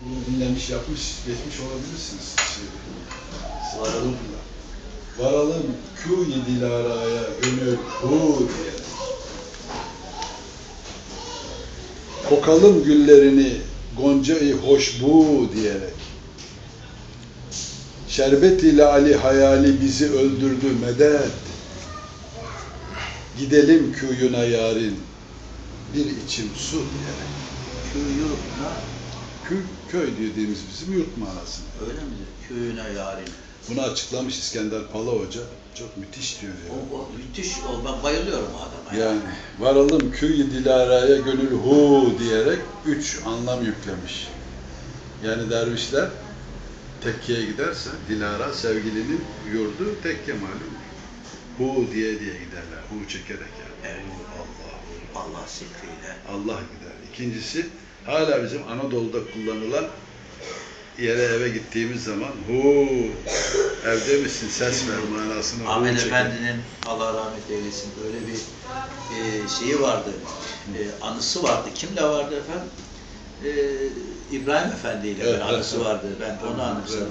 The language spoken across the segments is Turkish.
Bunu dinlemiş, yapmış, geçmiş olabilirsiniz. Varalım. Varalım kû-i dilaraya gönül hu diye. Kokalım güllerini gonca-i hoşbu diyerek. Şerbet ile Ali hayali bizi öldürdü medet. Gidelim köyüne yarın bir içim su diyerek. Köyüne, Köy dediğimiz bizim yurt manasında. öyle midir? Köyüne yarın. Bunu açıklamış İskender Pala Hoca. Çok müthiş diyor ya. O müthiş, ben bayılıyorum o adama. Yani varalım köyü dilaraya gönül hu diyerek 3 anlam yüklemiş. Yani dervişler tekkeye giderse Dilara sevgilinin yurdu tekke malum. Hu diye giderler. Hu çekerek yani. Evet. Allah zikriyle. Allah gider. İkincisi hala bizim Anadolu'da kullanılan yere eve gittiğimiz zaman hu evde misin ses ver manasını Ahmet çeker. Efendi'nin Allah rahmet eylesin böyle bir şeyi vardı. Anısı vardı. Kimle vardı efendim? İbrahim Efendi ile bir anısı vardı. Ben onu anımsadım.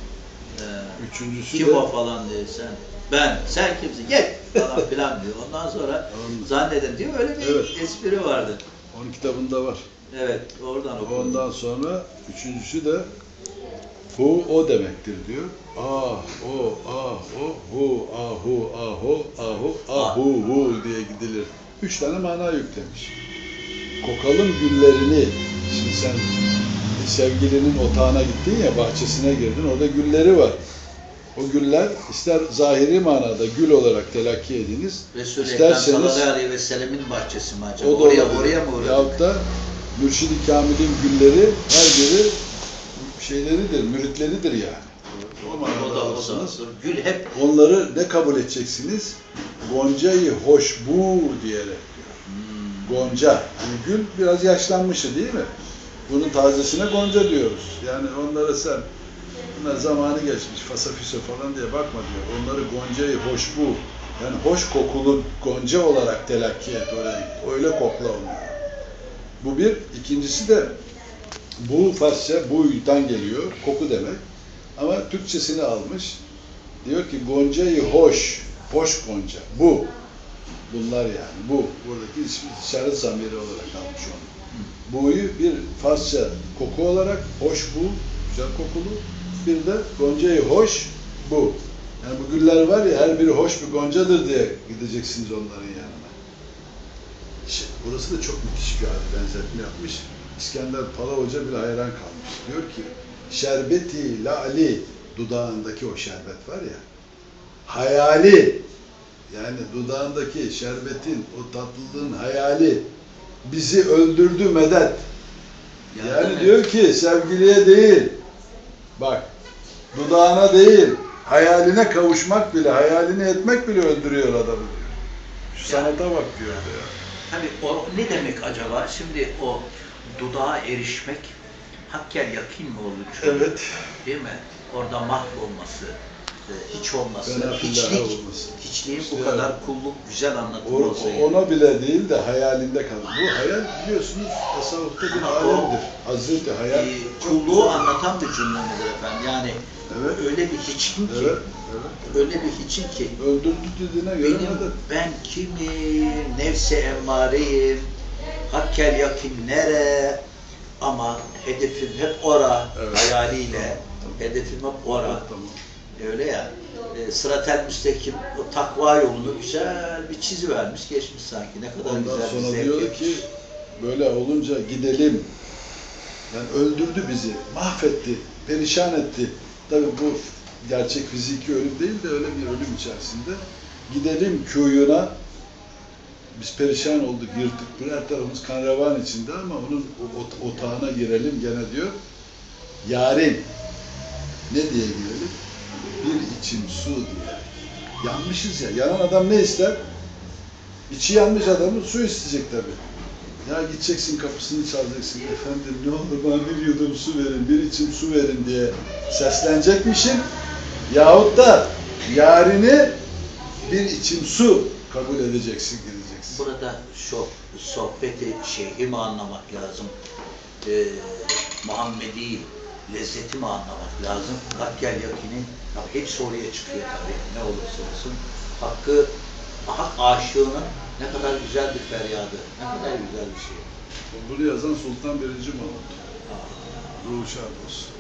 Üçüncüsü Kim de o falan diye sen kimsin? Gel falan filan diyor. Ondan sonra zannedin diyor öyle bir espri vardı. Onun kitabında var. Evet, oradan okudum. Ondan sonra üçüncüsü de hu o demektir diyor. Ah o hu ahu ahu ahu ahu hu diye gidilir. 3 tane mana yüklemiş. Kokalım güllerini. Şimdi sen sevgilinin otağına gittin ya, bahçesine girdin, orada gülleri var. O güller ister zahiri manada gül olarak telakki ediniz, Resul-i Ekrem isterseniz sallallahu aleyhi ve sellemin bahçesi mi acaba? o da Oraya mı uğradık? yahut da Mürşid-i Kamil'in gülleri her biri şeyleridir, müritleridir yani. O manada alırsınız. Gül hep Onları ne kabul edeceksiniz? Gonca'yı hoşbu diyerek diyor. Gonca. Yani gül biraz yaşlanmışı değil mi? Bunun tazesine gonca diyoruz. Yani onlara sen bunlar zamanı geçmiş, fasafiso falan diye bakma diyor. Onları goncayı hoşbu, yani hoş kokulu gonca olarak telakki et oraya. Öyle kokla onları. Bu bir. İkincisi de bu Farsça bu'dan geliyor. Koku demek. Ama Türkçesini almış. Diyor ki goncayı hoş. Hoş gonca. Bu. Bunlar yani. Bu. Buradaki ismi işaret zamiri olarak almış onu. Bu'yu bir Farsça koku olarak hoş bu. Güzel kokulu. Bir de goncayı hoş bu. Yani bu güller var ya her biri hoş bir goncadır diye gideceksiniz onların yanına. Burası da çok müthiş bir benzetme yapmış. İskender Pala Hoca bile hayran kalmış. Diyor ki şerbeti la'li, dudağındaki o şerbet var ya, hayali, yani dudağındaki şerbetin, o tatlılığın hayali bizi öldürdü medet. Yani diyor ki sevgiliye değil, bak dudağına değil, hayaline kavuşmak bile, hayalini etmek bile öldürüyor adamı diyor. Şu sanata bak diyor ya. tabii o ne demek acaba? Şimdi o dudağa erişmek hakkel yakin mi olur? Evet. Değil mi? Orada mahvolması, hiç olması, hiçliğin bu kadar kulluk güzel anlatılması. Ona bile değil de hayalinde kalır. Bu hayal biliyorsunuz tasavvufta bir alemdir. Hazreti hayal. Kulluğu anlatan bir cümledir efendim. Yani öyle bir hiçim ki, öyle bir hiçim ki. Öldürdü dediğine göre ben kimim, nefsi emmareyim, hakkel yakin nere, ama hedefim hep ora, hayaliyle, hedefim hep ora. Öyle ya, sırat-el müstakim, o takva yolunu güzel bir çizi vermiş, geçmiş sanki. Ne kadar ondan güzel bir sonra zevk. diyor ki, böyle olunca gidelim. Yani öldürdü bizi, mahvetti, perişan etti. Tabii bu gerçek fiziki ölüm değil de öyle bir ölüm içerisinde. Gidelim köyüne, biz perişan olduk, yırtık, birer tarafımız kan revan içinde ama onun otağına girelim gene diyor. Yarim, ne diye girelim? Bir içim su diye. Yanmışız ya, yanan adam ne ister? İçi yanmış adamın su isteyecek tabii. Ya gideceksin kapısını çalacaksın, efendim ne olur bana bir yudum su verin, bir içim su verin diye seslenecekmişim. Yahut da yarini bir içim su kabul edeceksin, gideceksin. Burada sohbeti şeyhi mi anlamak lazım? Muhammedi lezzetimi anlamak lazım. Hakkel yakini, tabii hepsi oraya çıkıyor tabii, ne olursa olsun. Hak aşığının ne kadar güzel bir feryadı, ne kadar güzel bir şey. Bunu yazan Sultan 1. Mahmut. Ruhu şad olsun.